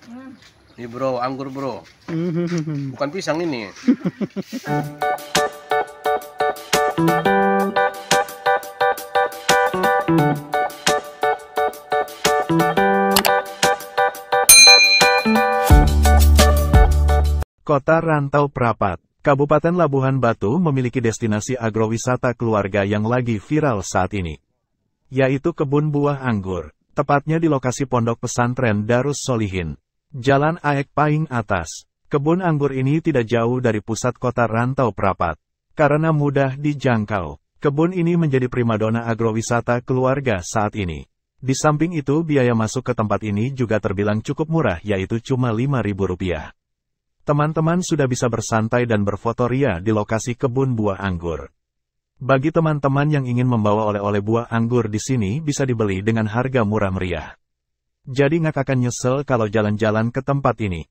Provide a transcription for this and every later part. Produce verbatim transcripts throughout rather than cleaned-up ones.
Ini bro, anggur bro. Bukan pisang ini. Kota Rantau Prapat, Kabupaten Labuhan Batu memiliki destinasi agrowisata keluarga yang lagi viral saat ini, yaitu kebun buah anggur, tepatnya di lokasi Pondok Pesantren Darus Solihin, Jalan Aek Paing Atas. Kebun anggur ini tidak jauh dari pusat kota Rantau Prapat. Karena mudah dijangkau, kebun ini menjadi primadona agrowisata keluarga saat ini. Di samping itu, biaya masuk ke tempat ini juga terbilang cukup murah, yaitu cuma lima ribu rupiah. Teman-teman sudah bisa bersantai dan berfotoria di lokasi kebun buah anggur. Bagi teman-teman yang ingin membawa oleh-oleh buah anggur di sini bisa dibeli dengan harga murah meriah. Jadi nggak akan nyesel kalau jalan-jalan ke tempat ini.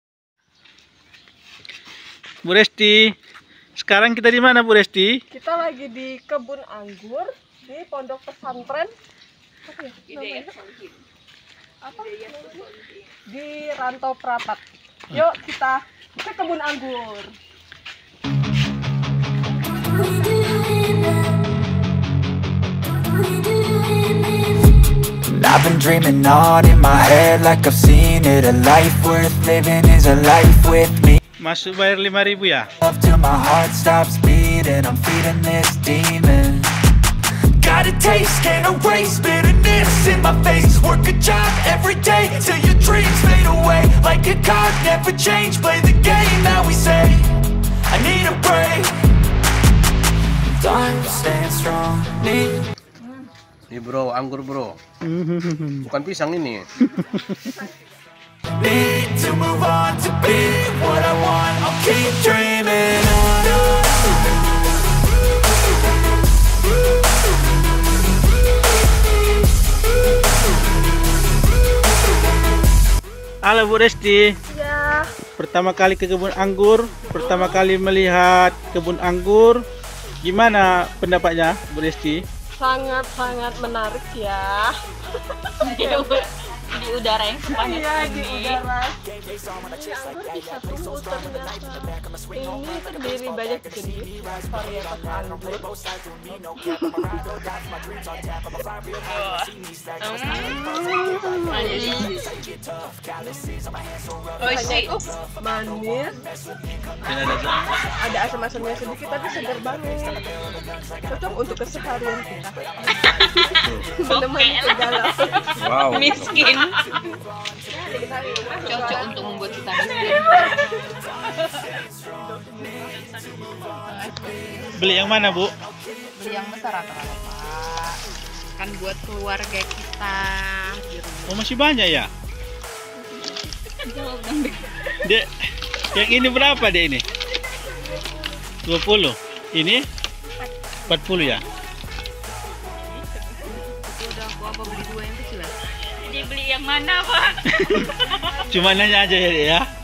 Bu Resti, sekarang kita di mana Bu Resti? Kita lagi di kebun anggur di Pondok Pesantren apa ya? Apa? Di Rantau Prapat. Yuk kita ke kebun anggur. I've been dreaming on in my head like I've seen it. A life worth living is a life with me. Masuk bayar lima ribu ya? Love till my heart stops beating. I'm feeding this demon. Got a taste, can't erase bitterness in my face. Work a job every day till your dreams fade away. Like a card, never change. Play the game that we say. I need a break. Time stand strong. Need. Ini bro, anggur bro. Bukan pisang ini. Need to move on to be what I want. I'll keep dreaming on. Halo Bu Resti. Ya. Pertama kali ke kebun anggur, pertama kali melihat kebun anggur. Gimana pendapatnya Bu Resti? Sangat-sangat menarik ya. Di udara yang sepanjang Iya, di ini. udara. Ini anggur bisa tumbuh ternyata. Ini terdiri banyak jenis varietas anggur. Rasanya tuh manis. Ada asam-asamnya sedikit tapi segar banget. Cocok untuk keseharian kita. Menemani segala. Wow. Miskin. Cocok untuk membuat kita miskin. Beli yang mana Bu? Beli yang besar rata-rata Pak. Kan buat keluarga kita di rumah. Oh masih banyak ya? Dek, yang ini berapa dek ini? dua puluh. Ini empat puluh ya? Udah aku apa beli dua yang kecil ya? Dibeli yang mana Pak? Cuma nanya aja ya dek ya?